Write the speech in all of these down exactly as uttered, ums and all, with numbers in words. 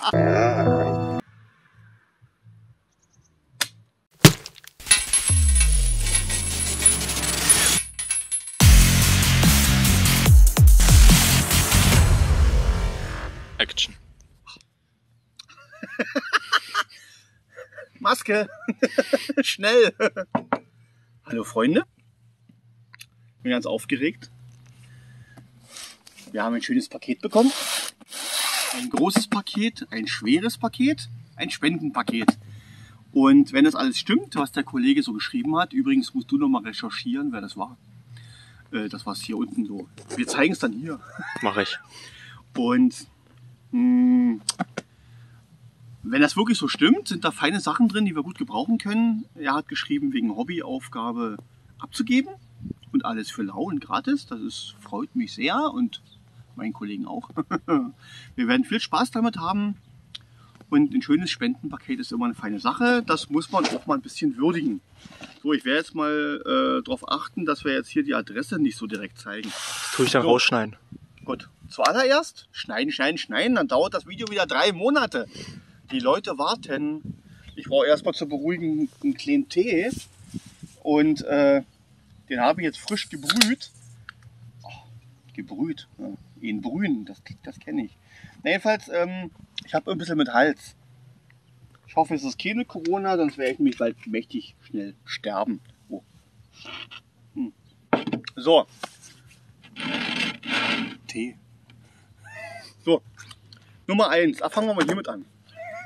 Action. Maske. Schnell. Hallo Freunde. Ich bin ganz aufgeregt. Wir haben ein schönes Paket bekommen. Ein großes Paket, ein schweres Paket, ein Spendenpaket. Und wenn das alles stimmt, was der Kollege so geschrieben hat, übrigens musst du noch mal recherchieren, wer das war. Äh, das war es hier unten so. Wir zeigen es dann hier. Mache ich. Und mh, wenn das wirklich so stimmt, sind da feine Sachen drin, die wir gut gebrauchen können. Er hat geschrieben, wegen Hobbyaufgabe abzugeben. Und alles für lau und gratis. Das ist, freut mich sehr und meinen Kollegen auch. Wir werden viel Spaß damit haben. Und ein schönes Spendenpaket ist immer eine feine Sache. Das muss man auch mal ein bisschen würdigen. So, ich werde jetzt mal äh, darauf achten, dass wir jetzt hier die Adresse nicht so direkt zeigen. Das tue ich dann so. Rausschneiden. Gut, zuallererst schneiden, schneiden, schneiden. Dann dauert das Video wieder drei Monate. Die Leute warten. Ich brauche erstmal zur Beruhigung einen kleinen Tee. Und äh, den habe ich jetzt frisch gebrüht. Oh, gebrüht. Ja, ihn brühen, das, das kenne ich. Na, jedenfalls, ähm, ich habe ein bisschen mit Hals. Ich hoffe, es ist keine Corona, sonst werde ich nämlich bald mächtig schnell sterben. Oh. Hm. So. Tee. So. Nummer eins. Ach, fangen wir mal hiermit an.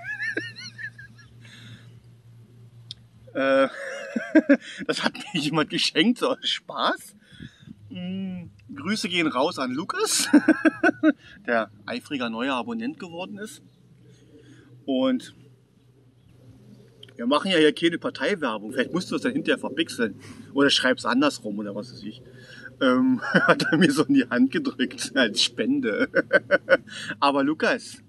äh, das hat mir jemand geschenkt, so aus Spaß. Hm, Grüße gehen raus an Lukas, der eifriger neuer Abonnent geworden ist. Und wir machen ja hier keine Parteiwerbung. Vielleicht musst du es dann hinterher verpixeln. Oder schreib's andersrum oder was weiß ich. Ähm, hat er mir so in die Hand gedrückt als Spende. Aber Lukas,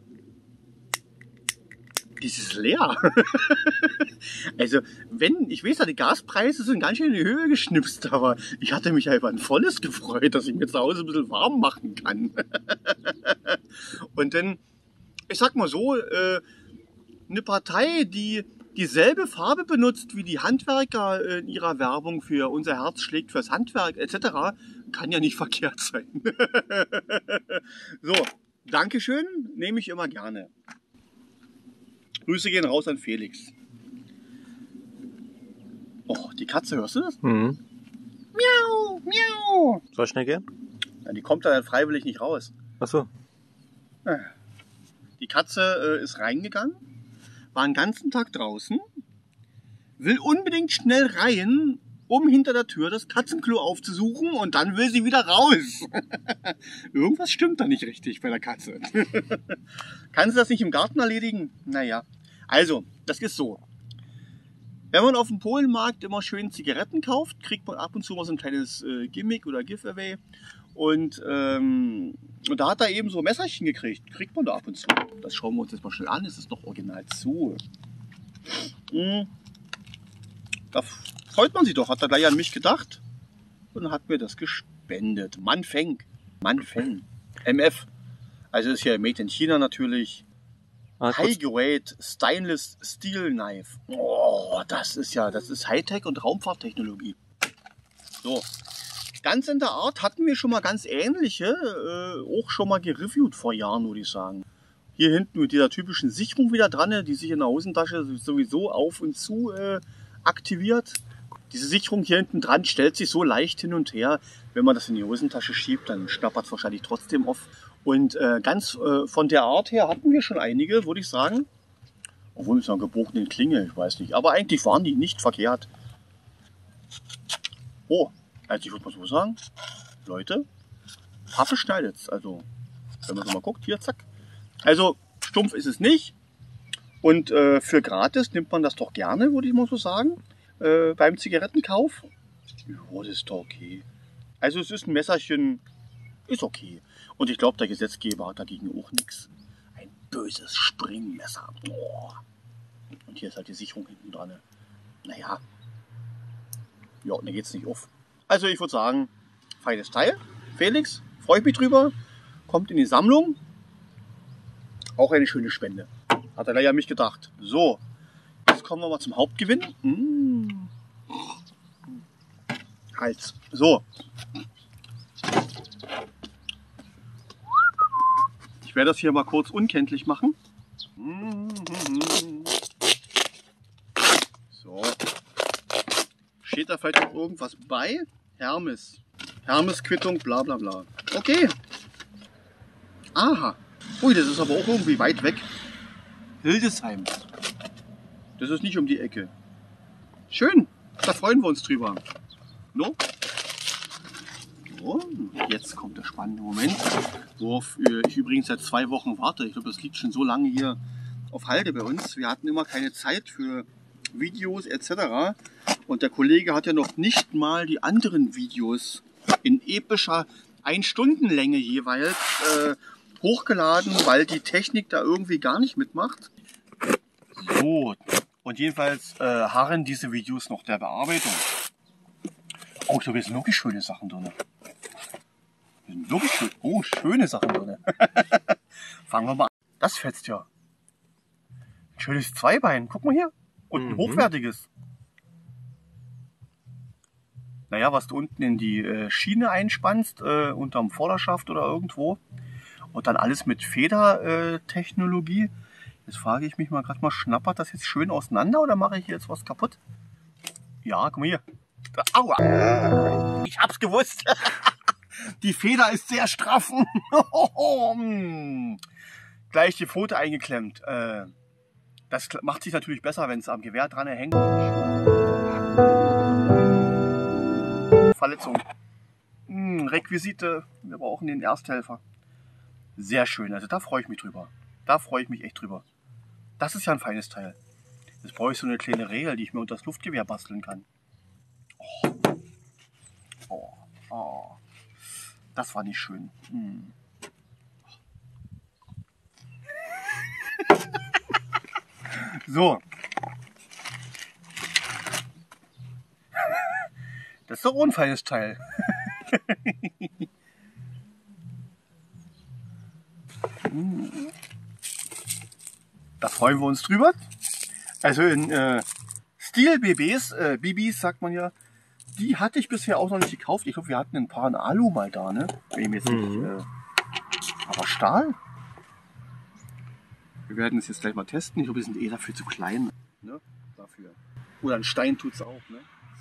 das ist leer. Also, wenn, ich weiß ja, die Gaspreise sind ganz schön in die Höhe geschnipst, aber ich hatte mich einfach ein volles gefreut, dass ich mir zu Hause ein bisschen warm machen kann. Und dann, ich sag mal so, äh, eine Partei, die dieselbe Farbe benutzt wie die Handwerker in ihrer Werbung für unser Herz schlägt fürs Handwerk et cetera, kann ja nicht verkehrt sein. So, Dankeschön, nehme ich immer gerne. Grüße gehen raus an Felix. Oh, die Katze, hörst du das? Mhm. Miau, miau. Soll ich schnell gehen? Ja, die kommt da dann freiwillig nicht raus. Achso. Die Katze äh, ist reingegangen, war den ganzen Tag draußen, will unbedingt schnell rein, um hinter der Tür das Katzenklo aufzusuchen und dann will sie wieder raus. Irgendwas stimmt da nicht richtig bei der Katze. Kann sie das nicht im Garten erledigen? Naja, also, das ist so. Wenn man auf dem Polenmarkt immer schön Zigaretten kauft, kriegt man ab und zu mal so ein kleines äh, Gimmick oder Giveaway. Und, ähm, und da hat er eben so ein Messerchen gekriegt. Kriegt man da ab und zu. Das schauen wir uns jetzt mal schnell an. Es ist noch original zu. Hm. Da freut man sich doch. Hat er gleich an mich gedacht. Und hat mir das gespendet. Manfeng. Manfeng. M F. Also ist ja made in China natürlich. Ah, High-Grade Stainless Steel Knife. Oh, das ist ja, das ist Hightech und Raumfahrttechnologie. So. Ganz in der Art hatten wir schon mal ganz ähnliche, äh, auch schon mal gereviewt vor Jahren, würde ich sagen. Hier hinten mit dieser typischen Sicherung wieder dran, die sich in der Hosentasche sowieso auf und zu äh, aktiviert. Diese Sicherung hier hinten dran stellt sich so leicht hin und her. Wenn man das in die Hosentasche schiebt, dann schnappert es wahrscheinlich trotzdem auf. Und äh, ganz äh, von der Art her hatten wir schon einige, würde ich sagen. Obwohl mit so einer gebogenen Klinge, ich weiß nicht. Aber eigentlich waren die nicht verkehrt. Oh, also ich würde mal so sagen, Leute, Paffe schneidet's. Also, wenn man so mal guckt, hier, zack. Also, stumpf ist es nicht. Und äh, für gratis nimmt man das doch gerne, würde ich mal so sagen. Äh, beim Zigarettenkauf. Ja, das ist doch okay. Also, es ist ein Messerchen, ist okay. Und ich glaube, der Gesetzgeber hat dagegen auch nichts. Ein böses Springmesser. Boah. Und hier ist halt die Sicherung hinten dran. Naja. Ja, und dann geht es nicht auf. Also ich würde sagen, feines Teil. Felix, freue ich mich drüber. Kommt in die Sammlung. Auch eine schöne Spende. Hat er gleich an mich gedacht. So, jetzt kommen wir mal zum Hauptgewinn. Mmh. Hals. So. Ich werde das hier mal kurz unkenntlich machen. So. Steht da vielleicht noch irgendwas bei? Hermes. Hermes-Quittung, bla bla bla. Okay. Aha. Ui, das ist aber auch irgendwie weit weg. Hildesheim. Das ist nicht um die Ecke. Schön. Da freuen wir uns drüber. No? So, jetzt kommt der spannende Moment, worauf ich übrigens seit zwei Wochen warte. Ich glaube, das liegt schon so lange hier auf Halde bei uns. Wir hatten immer keine Zeit für Videos et cetera. Und der Kollege hat ja noch nicht mal die anderen Videos in epischer Ein-Stunden-Länge jeweils äh, hochgeladen, weil die Technik da irgendwie gar nicht mitmacht. So, und jedenfalls äh, harren diese Videos noch der Bearbeitung. Oh, ich glaube, hier sind wirklich schöne Sachen drin. Hier sind wirklich schön, oh, schöne Sachen drin. Fangen wir mal an. Das fetzt ja. Ein schönes Zweibein, guck mal hier. Und ein mhm. hochwertiges. Naja, was du unten in die äh, Schiene einspannst, äh, unterm Vorderschaft oder irgendwo. Und dann alles mit Federtechnologie. Äh, jetzt frage ich mich mal gerade mal, schnappert das jetzt schön auseinander oder mache ich hier jetzt was kaputt? Ja, guck mal hier. Aua! Ich hab's gewusst. Die Feder ist sehr straff. Gleich die Pfote eingeklemmt. Äh, das macht sich natürlich besser, wenn es am Gewehr dran hängt. Verletzung. Hm, Requisite. Wir brauchen den Ersthelfer. Sehr schön. Also da freue ich mich drüber. Da freue ich mich echt drüber. Das ist ja ein feines Teil. Jetzt brauche ich so eine kleine Regel, die ich mir unter das Luftgewehr basteln kann. Oh. Oh. Oh. Das war nicht schön. Hm. So. Das ist doch ein feines Teil. Da freuen wir uns drüber. Also in äh, Stil-B Bs, äh, B Bs sagt man ja, die hatte ich bisher auch noch nicht gekauft. Ich glaube, wir hatten ein paar in Alu mal da, ne? Wenn ich jetzt nicht, äh, aber Stahl? Wir werden es jetzt gleich mal testen. Ich glaube, wir sind eh dafür zu klein. Ne? Dafür. Oder ein Stein tut es auch. Ne?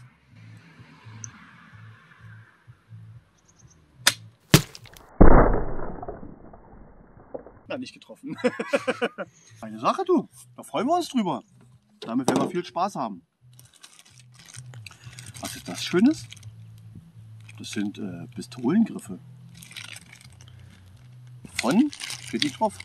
Na, nicht getroffen. Eine Sache, du. Da freuen wir uns drüber. Damit werden wir viel Spaß haben. Was ist das Schönes? Das sind äh, Pistolengriffe. Von, steht nicht drauf.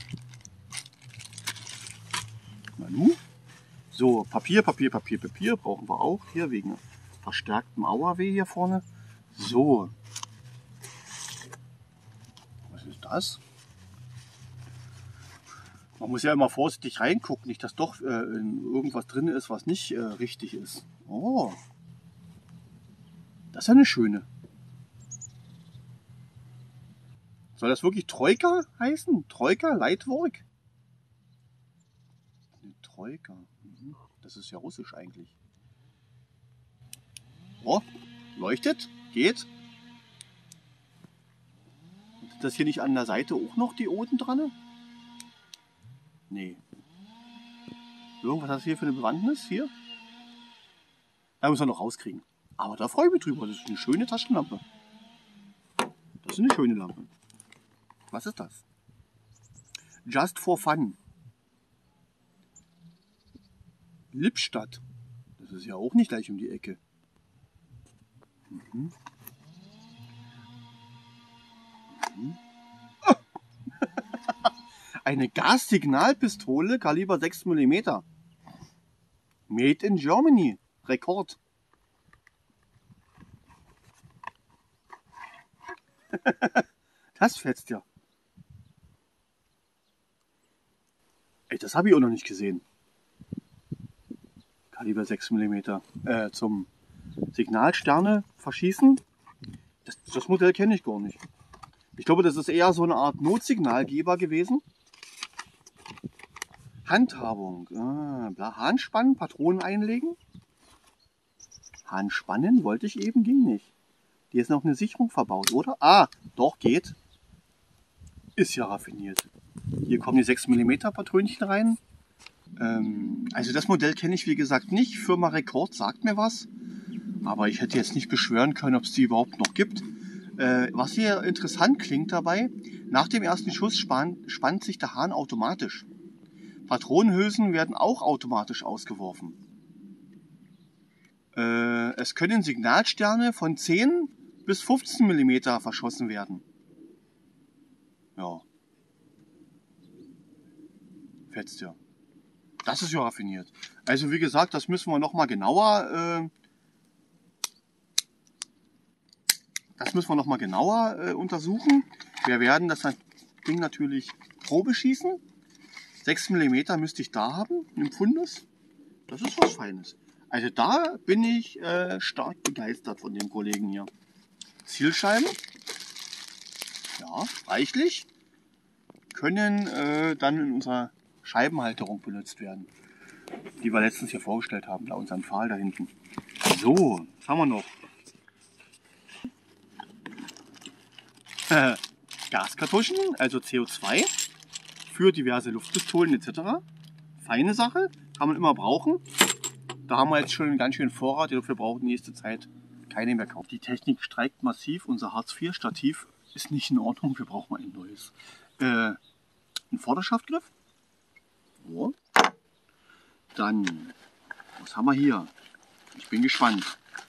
Nanu. So, Papier, Papier, Papier, Papier brauchen wir auch hier wegen verstärktem Auerweh hier vorne. So. Was ist das? Man muss ja immer vorsichtig reingucken, nicht dass doch äh, irgendwas drin ist, was nicht äh, richtig ist. Oh. Das ist ja eine schöne. Soll das wirklich Troika heißen? Troika Leitwerk? Eine Troika. Mhm. Das ist ja russisch eigentlich. Oh, leuchtet, geht. Sind das hier nicht an der Seite auch noch Dioden dran? Nee. Irgendwas hat das hier für eine Bewandtnis? Hier? Da müssen wir noch rauskriegen. Aber da freue ich mich drüber. Das ist eine schöne Taschenlampe. Das ist eine schöne Lampe. Was ist das? Just for fun. Lippstadt. Das ist ja auch nicht gleich um die Ecke. Mhm. Mhm. Oh. Eine Gassignalpistole Kaliber sechs Millimeter. Made in Germany. Rekord. Das fetzt ja. Ey, das habe ich auch noch nicht gesehen. Kaliber sechs Millimeter. Äh, zum Signalsterne verschießen. Das, das Modell kenne ich gar nicht. Ich glaube, das ist eher so eine Art Notsignalgeber gewesen. Handhabung. Ah, bla, Hahn spannen, Patronen einlegen. Hahn spannen wollte ich eben, ging nicht. Hier ist noch eine Sicherung verbaut, oder? Ah, doch, geht. Ist ja raffiniert. Hier kommen die sechs Millimeter Patrönchen rein. Ähm, also das Modell kenne ich wie gesagt nicht. Firma Rekord sagt mir was. Aber ich hätte jetzt nicht beschwören können, ob es die überhaupt noch gibt. Äh, was hier interessant klingt dabei, nach dem ersten Schuss spann, spannt sich der Hahn automatisch. Patronenhülsen werden auch automatisch ausgeworfen. Äh, es können Signalsterne von zehn bis fünfzehn Millimeter verschossen werden. Ja. Fetzt ja. Das ist ja raffiniert. Also wie gesagt, das müssen wir noch mal genauer, äh, das müssen wir noch mal genauer äh, untersuchen. Wir werden das Ding natürlich Probe schießen. sechs Millimeter müsste ich da haben, im Fundus. Das ist was Feines. Also da bin ich äh, stark begeistert von den Kollegen hier. Zielscheiben, ja, reichlich, können äh, dann in unserer Scheibenhalterung benutzt werden, die wir letztens hier vorgestellt haben, da unseren Pfahl da hinten. So, was haben wir noch? Äh, Gaskartuschen, also C O zwei für diverse Luftpistolen et cetera. Feine Sache, kann man immer brauchen. Da haben wir jetzt schon einen ganz schönen Vorrat, den wir brauchen nächste Zeit keine mehr kaufen. Die Technik streikt massiv, unser Hartz vier Stativ ist nicht in Ordnung, wir brauchen ein neues. Äh, ein Vorderschaftgriff. So. Dann, was haben wir hier? Ich bin gespannt.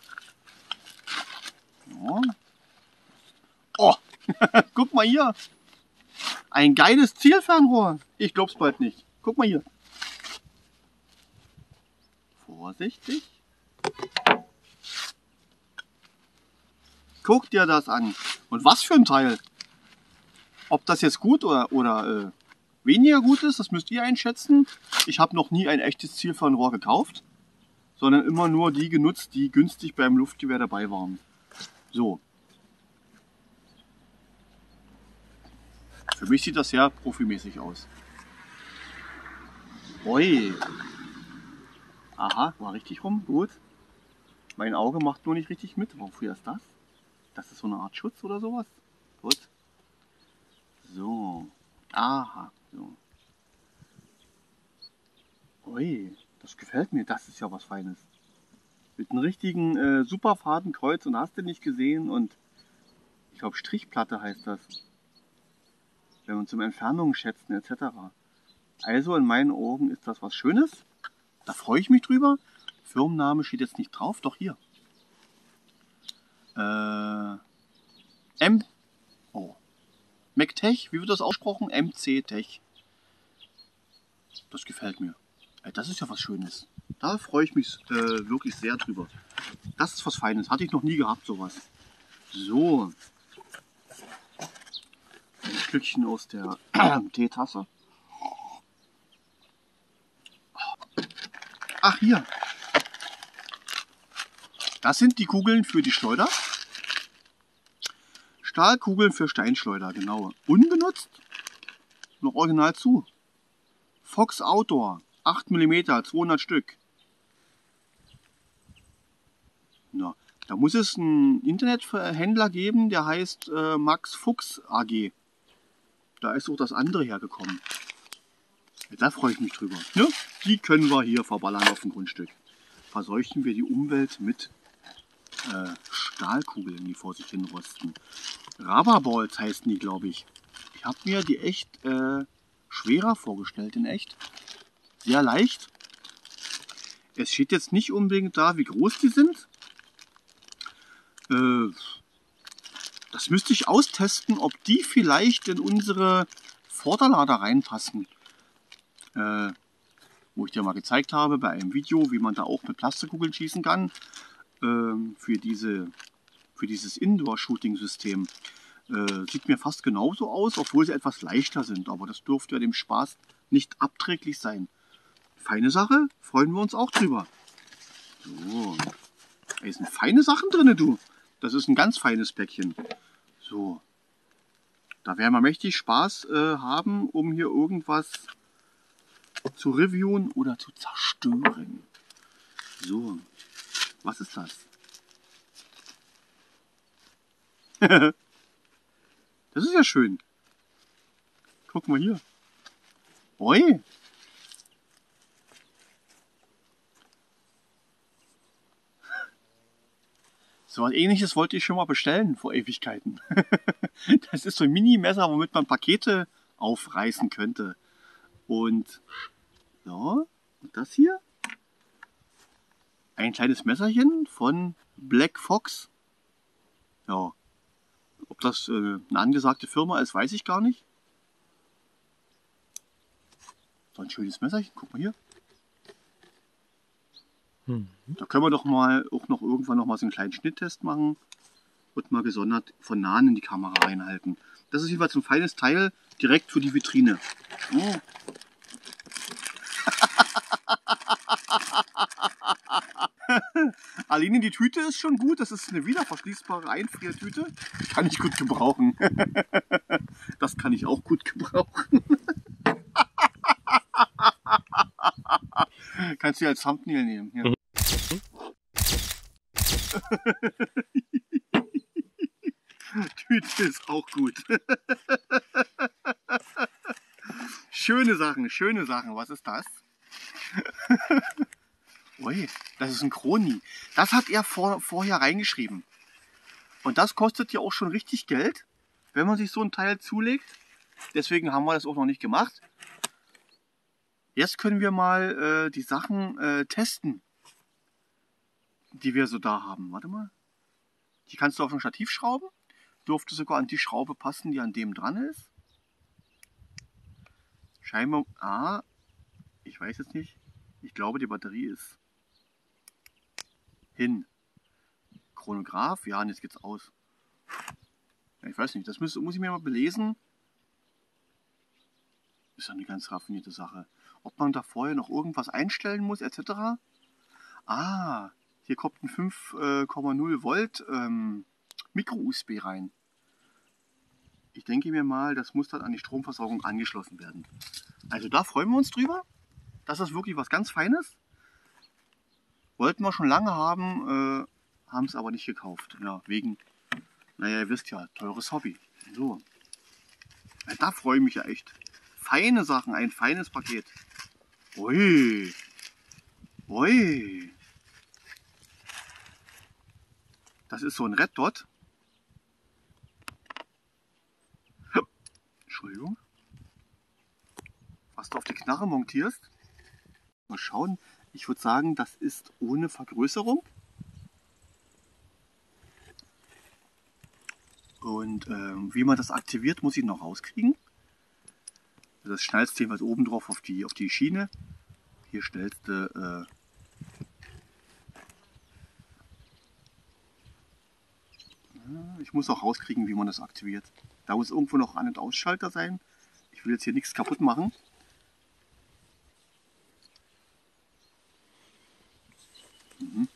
Ja. Oh, guck mal hier. Ein geiles Zielfernrohr. Ich glaub's bald nicht. Guck mal hier. Vorsichtig. Guck dir das an. Und was für ein Teil. Ob das jetzt gut oder, oder äh, weniger gut ist, das müsst ihr einschätzen. Ich habe noch nie ein echtes Zielfernrohr gekauft, sondern immer nur die genutzt, die günstig beim Luftgewehr dabei waren. So. Für mich sieht das sehr profimäßig aus. Ui. Aha, war richtig rum, gut. Mein Auge macht nur nicht richtig mit. Wofür ist das? Das ist so eine Art Schutz oder sowas? Gut. So. Aha. So. Ui, das gefällt mir. Das ist ja was Feines. Mit einem richtigen äh, Superfadenkreuz und hast du nicht gesehen. Und ich glaube Strichplatte heißt das. Wenn man zum Entfernungen schätzen et cetera. Also in meinen Augen ist das was Schönes. Da freue ich mich drüber. Firmenname steht jetzt nicht drauf, doch hier. Äh, M. Oh. McTech, wie wird das ausgesprochen? M C Tech. Das gefällt mir. Das ist ja was Schönes. Da freue ich mich äh, wirklich sehr drüber. Das ist was Feines. Hatte ich noch nie gehabt, sowas. So. Ein Stückchen aus der Teetasse. Ach, hier. Das sind die Kugeln für die Schleuder. Stahlkugeln für Steinschleuder, genau. Unbenutzt. Noch original zu. Fox Outdoor. acht Millimeter, zweihundert Stück. Na, da muss es einen Internethändler geben, der heißt äh, Max Fuchs A G. Da ist auch das andere hergekommen. Ja, da freue ich mich drüber. Ne? Die können wir hier verballern auf dem Grundstück. Verseuchen wir die Umwelt mit äh, Stahlkugeln, die vor sich hin rosten. Rubberballs heißen die, glaube ich. Ich habe mir die echt äh, schwerer vorgestellt, in echt. Sehr leicht. Es steht jetzt nicht unbedingt da, wie groß die sind. Äh, das müsste ich austesten, ob die vielleicht in unsere Vorderlader reinpassen. Äh, wo ich dir mal gezeigt habe bei einem Video, wie man da auch mit Plastikkugeln schießen kann. Äh, für, diese, für dieses Indoor-Shooting-System. Äh, sieht mir fast genauso aus, obwohl sie etwas leichter sind. Aber das dürfte ja dem Spaß nicht abträglich sein. Feine Sache, freuen wir uns auch drüber. So, da sind feine Sachen drin, du. Das ist ein ganz feines Päckchen. So, da werden wir mächtig Spaß äh, haben, um hier irgendwas zu reviewen oder zu zerstören. So, was ist das? Das ist ja schön. Guck mal hier. Oi. So was Ähnliches wollte ich schon mal bestellen vor Ewigkeiten. Das ist so ein Mini-Messer, womit man Pakete aufreißen könnte. Und so, und das hier? Ein kleines Messerchen von Black Fox. Ja, ob das äh, eine angesagte Firma ist, weiß ich gar nicht. So ein schönes Messerchen, guck mal hier. Hm. Da können wir doch mal auch noch irgendwann noch mal so einen kleinen Schnitttest machen und mal gesondert von nahen in die Kamera reinhalten. Das ist jedenfalls ein feines Teil direkt für die Vitrine. Oh. Aline, die Tüte ist schon gut. Das ist eine wiederverschließbare Einfriertüte. Kann ich gut gebrauchen. Das kann ich auch gut gebrauchen. Kannst du als Thumbnail nehmen. Hier. Tüte ist auch gut. Schöne Sachen, schöne Sachen. Was ist das? Ui, das ist ein Chroni. Das hat er vor, vorher reingeschrieben. Und das kostet ja auch schon richtig Geld, wenn man sich so ein Teil zulegt. Deswegen haben wir das auch noch nicht gemacht. Jetzt können wir mal äh, die Sachen äh, testen, die wir so da haben. Warte mal. Die kannst du auf ein Stativ schrauben. Dürfte sogar an die Schraube passen, die an dem dran ist. Scheinbar. Ah, ich weiß jetzt nicht. Ich glaube, die Batterie ist hin. Chronograph, ja, und jetzt geht's aus. Ja, ich weiß nicht, das muss, muss ich mir mal belesen. Ist ja eine ganz raffinierte Sache. Ob man da vorher noch irgendwas einstellen muss, et cetera. Ah, hier kommt ein fünf Komma null Volt ähm, Micro-U S B rein. Ich denke mir mal, das muss dann an die Stromversorgung angeschlossen werden. Also da freuen wir uns drüber. Das ist wirklich was ganz Feines. Wollten wir schon lange haben, äh, haben es aber nicht gekauft. Ja, wegen, naja, ihr wisst ja, teures Hobby. So. Ja, da freue ich mich ja echt. Feine Sachen, ein feines Paket. Ui. Ui. Das ist so ein Red Dot. Entschuldigung. Was du auf die Knarre montierst. Mal schauen. Ich würde sagen, das ist ohne Vergrößerung. Und ähm, wie man das aktiviert, muss ich noch rauskriegen. Das schnallst du jeweils oben drauf auf die, auf die Schiene. Hier stellst du... Äh, ich muss auch rauskriegen, wie man das aktiviert. Da muss irgendwo noch An- und Ausschalter sein. Ich will jetzt hier nichts kaputt machen. Mhm.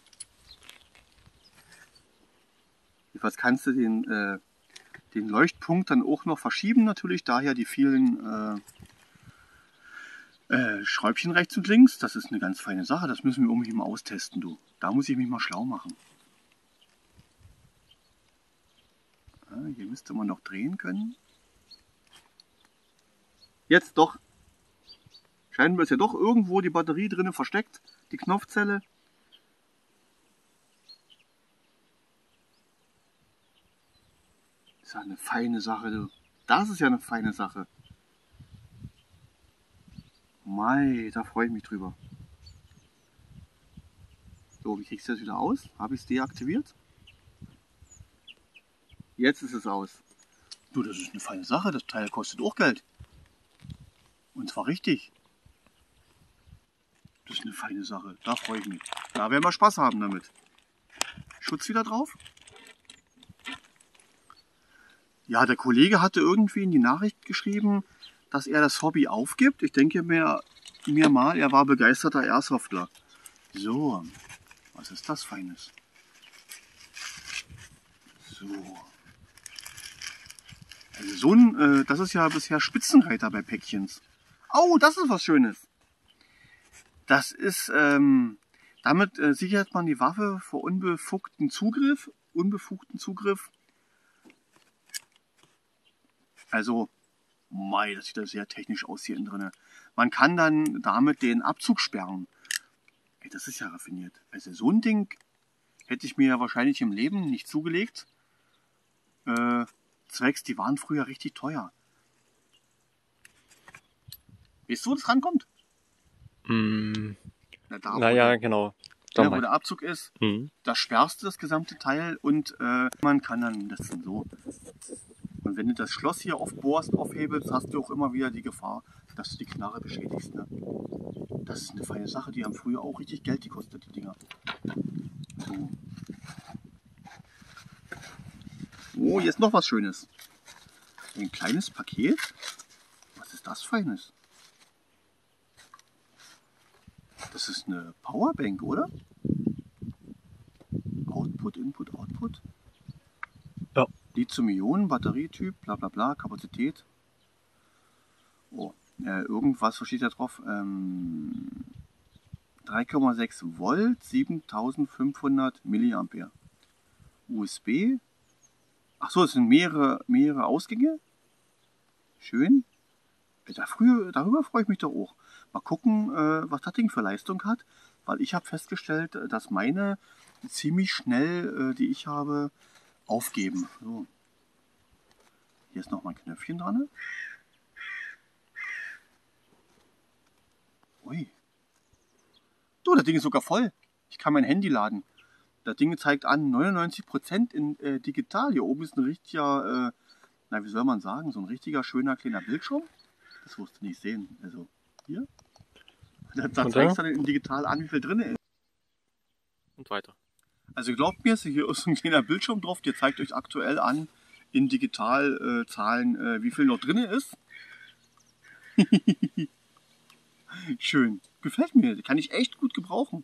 Jedenfalls kannst du den, äh, den Leuchtpunkt dann auch noch verschieben natürlich, daher die vielen äh, äh, Schräubchen rechts und links. Das ist eine ganz feine Sache, das müssen wir irgendwie mal austesten, du. Da muss ich mich mal schlau machen. Ja, hier müsste man noch drehen können. Jetzt doch. Scheinbar ist ja doch irgendwo die Batterie drinnen versteckt, die Knopfzelle. Das ist ja eine feine Sache, du. Das ist ja eine feine Sache. Mei, da freue ich mich drüber. So, wie kriegst du das wieder aus? Habe ich es deaktiviert? Jetzt ist es aus. Du, das ist eine feine Sache. Das Teil kostet auch Geld. Und zwar richtig. Das ist eine feine Sache. Da freue ich mich. Da werden wir Spaß haben damit. Schutz wieder drauf. Ja, der Kollege hatte irgendwie in die Nachricht geschrieben, dass er das Hobby aufgibt. Ich denke mir, mir mal, er war begeisterter Airsoftler. So, was ist das Feines? So. Also so ein, äh, das ist ja bisher Spitzenreiter bei Päckchens. Oh, das ist was Schönes. Das ist, ähm, damit äh, sichert man die Waffe vor unbefugten Zugriff. Unbefugten Zugriff. Also, mei, das sieht ja sehr technisch aus hier innen drin. Man kann dann damit den Abzug sperren. Ey, das ist ja raffiniert. Also so ein Ding hätte ich mir ja wahrscheinlich im Leben nicht zugelegt. Äh, zwecks, die waren früher richtig teuer. Weißt du, wo das rankommt? Mm, Na, da, wo naja, der, genau. da, Sag wo mal. der Abzug ist, Mhm. da sperrst du das gesamte Teil und äh, man kann dann das dann so. Und wenn du das Schloss hier aufbohrst, aufhebelst, hast du auch immer wieder die Gefahr, dass du die Knarre beschädigst. Ne? Das ist eine feine Sache, die haben früher auch richtig Geld gekostet, die Dinger. So. Oh, hier ist noch was Schönes. Ein kleines Paket. Was ist das Feines? Das ist eine Powerbank, oder? Output, Input, Output. Ja. Lithium-Ionen, Batterietyp, bla bla bla, Kapazität. Oh, äh, irgendwas, was steht da drauf? Ähm, drei Komma sechs Volt, siebentausendfünfhundert Milliampere. U S B. Ach so, es sind mehrere, mehrere Ausgänge. Schön. Da früher, darüber freue ich mich doch auch. Mal gucken, äh, was das Ding für Leistung hat. Weil ich habe festgestellt, dass meine ziemlich schnell, äh, die ich habe, aufgeben. So. Hier ist noch mal ein Knöpfchen dran. Ui. Du, das Ding ist sogar voll. Ich kann mein Handy laden. Das Ding zeigt an neunundneunzig Prozent in äh, digital. Hier oben ist ein richtiger, äh, na wie soll man sagen, so ein richtiger schöner kleiner Bildschirm. Das wirst du nicht sehen. Also hier. Da, da Und zeigt es da? dann in digital an, wie viel drin ist. Und weiter. Also glaubt mir, hier ist ein kleiner Bildschirm drauf, der zeigt euch aktuell an, in digital äh, Zahlen, äh, wie viel noch drin ist. Schön. Gefällt mir. Kann ich echt gut gebrauchen.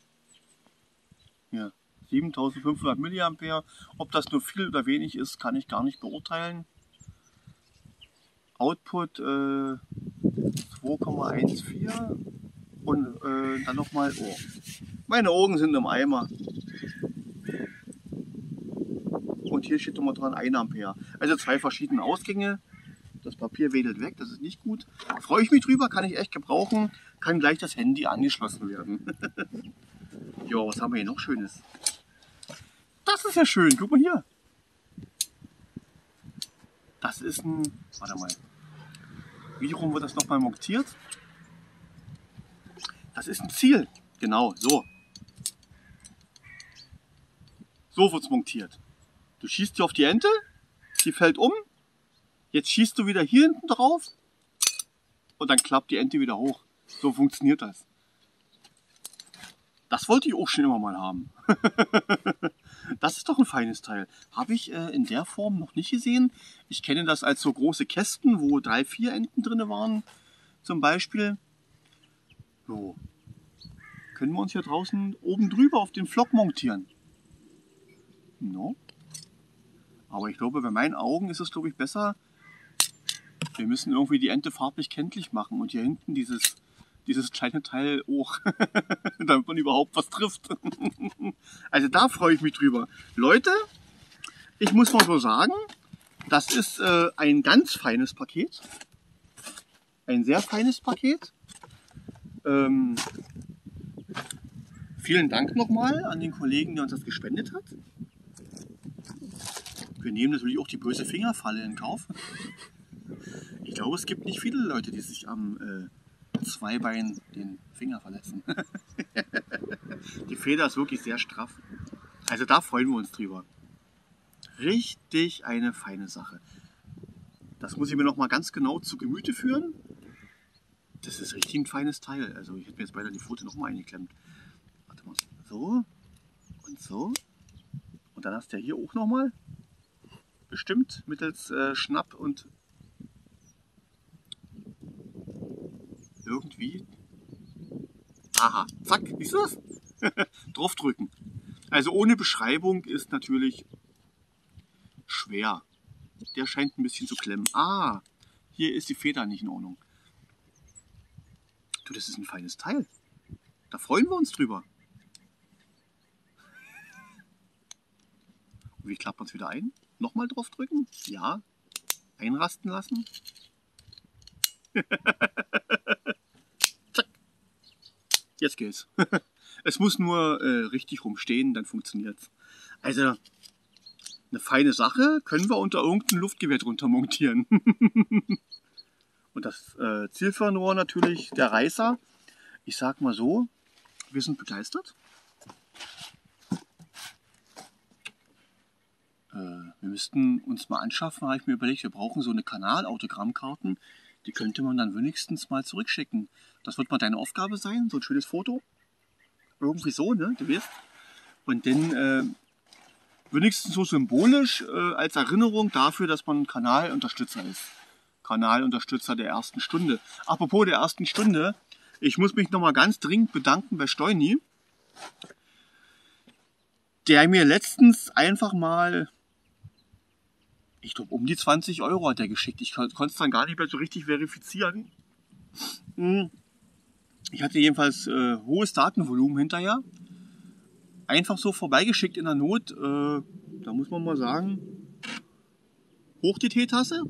Ja. siebentausendfünfhundert Milliampere. Ob das nur viel oder wenig ist, kann ich gar nicht beurteilen. Output äh, zwei Komma vierzehn und äh, dann nochmal, oh, meine Augen sind im Eimer. Und hier steht nochmal dran ein Ampere. Also zwei verschiedene Ausgänge. Das Papier wedelt weg, das ist nicht gut. Freue ich mich drüber, kann ich echt gebrauchen. Kann gleich das Handy angeschlossen werden. Jo, was haben wir hier noch Schönes? Das ist ja schön, guck mal hier. Das ist ein, warte mal, wie rum wird das nochmal montiert? Das ist ein Ziel, genau, so. So wird es montiert. Du schießt hier auf die Ente, die fällt um, jetzt schießt du wieder hier hinten drauf und dann klappt die Ente wieder hoch. So funktioniert das. Das wollte ich auch schon immer mal haben. Das ist doch ein feines Teil. Habe ich äh, in der Form noch nicht gesehen. Ich kenne das als so große Kästen, wo drei, vier Enten drin waren, zum Beispiel. So. Können wir uns hier draußen oben drüber auf den Flock montieren. No. Aber ich glaube, bei meinen Augen ist es, glaube ich, besser. Wir müssen irgendwie die Ente farblich kenntlich machen und hier hinten dieses, dieses kleine Teil hoch, damit man überhaupt was trifft. Also da freue ich mich drüber. Leute, ich muss mal so sagen, das ist äh, ein ganz feines Paket. Ein sehr feines Paket. Ähm, vielen Dank nochmal an den Kollegen, der uns das gespendet hat. Wir nehmen natürlich auch die böse Fingerfalle in Kauf. Ich glaube, es gibt nicht viele Leute, die sich am äh, Zweibein den Finger verletzen. Die Feder ist wirklich sehr straff. Also da freuen wir uns drüber. Richtig eine feine Sache. Das muss ich mir noch mal ganz genau zu Gemüte führen. Das ist richtig ein feines Teil. Also ich hätte mir jetzt beinahe die Pfote noch mal eingeklemmt. Warte mal. So und so. Und dann hast du ja hier auch noch mal bestimmt mittels äh, Schnapp und irgendwie. Aha, zack, siehst du das? Draufdrücken. Also ohne Beschreibung ist natürlich schwer. Der scheint ein bisschen zu klemmen. Ah, hier ist die Feder nicht in Ordnung. Du, das ist ein feines Teil. Da freuen wir uns drüber. Wie klappt man es wieder ein? Nochmal drauf drücken? Ja. Einrasten lassen. Zack. Jetzt geht's. Es muss nur äh, richtig rumstehen, dann funktioniert's. Also eine feine Sache, können wir unter irgendein Luftgewehr drunter montieren. Und das äh, Zielfernrohr natürlich, der Reißer. Ich sag mal so, wir sind begeistert. Äh, wir müssten uns mal anschaffen, habe ich mir überlegt, wir brauchen so eine Kanalautogrammkarten. Die könnte man dann wenigstens mal zurückschicken. Das wird mal deine Aufgabe sein, so ein schönes Foto. Irgendwie so, ne, du weißt. Und dann äh, wenigstens so symbolisch äh, als Erinnerung dafür, dass man Kanalunterstützer ist. Kanalunterstützer der ersten Stunde. Apropos der ersten Stunde, ich muss mich nochmal ganz dringend bedanken bei Steuni, der mir letztens einfach mal, ich glaube um die zwanzig Euro hat er geschickt. Ich konnte es dann gar nicht mehr so richtig verifizieren. Ich hatte jedenfalls äh, hohes Datenvolumen hinterher. Einfach so vorbeigeschickt in der Not. Äh, da muss man mal sagen, hoch die Teetasse.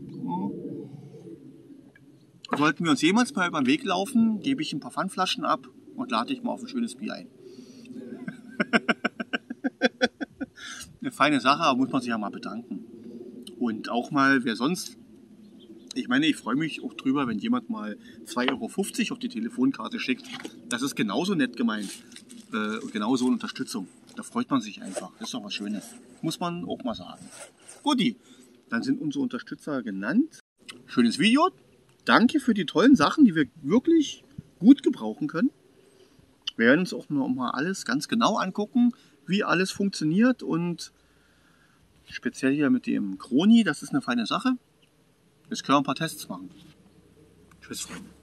Sollten wir uns jemals mal über den Weg laufen, gebe ich ein paar Pfandflaschen ab und lade ich mal auf ein schönes Bier ein. Eine feine Sache, aber muss man sich ja mal bedanken. Und auch mal, wer sonst, ich meine, ich freue mich auch drüber, wenn jemand mal zwei Euro fünfzig auf die Telefonkarte schickt. Das ist genauso nett gemeint. Äh, genauso eine Unterstützung. Da freut man sich einfach. Das ist doch was Schönes. Muss man auch mal sagen. Guti, dann sind unsere Unterstützer genannt. Schönes Video. Danke für die tollen Sachen, die wir wirklich gut gebrauchen können. Wir werden uns auch noch mal alles ganz genau angucken, wie alles funktioniert und speziell hier mit dem Kroni, das ist eine feine Sache. Jetzt können wir ein paar Tests machen. Tschüss, Freunde.